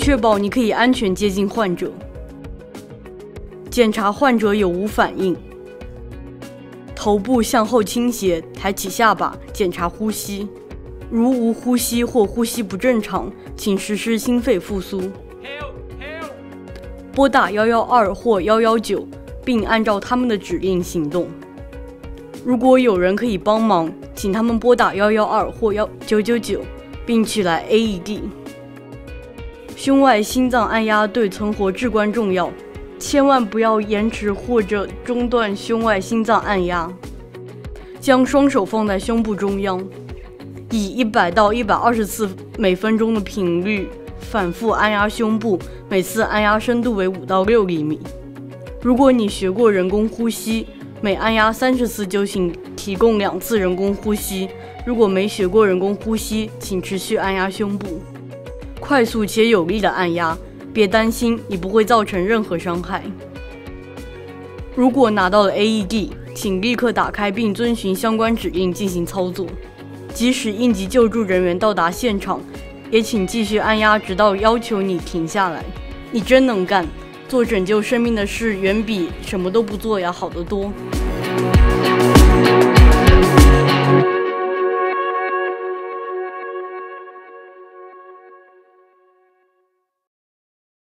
确保你可以安全接近患者。检查患者有无反应。头部向后倾斜，抬起下巴，检查呼吸。如无呼吸或呼吸不正常，请实施心肺复苏。拨打112或119，并按照他们的指令行动。如果有人可以帮忙，请他们拨打112或999，并取来 AED。胸外心脏按压对存活至关重要，千万不要延迟或者中断胸外心脏按压。将双手放在胸部中央，以100到120次每分钟的频率反复按压胸部，每次按压深度为5到6厘米。如果你学过人工呼吸，每按压30次就请提供2次人工呼吸。如果没学过人工呼吸，请持续按压胸部，快速且有力的按压，别担心，你不会造成任何伤害。如果拿到了 AED， 请立刻打开并遵循相关指令进行操作。即使应急救助人员到达现场，也请继续按压，直到要求你停下来。你真能干，做拯救生命的事远比什么都不做要好得多。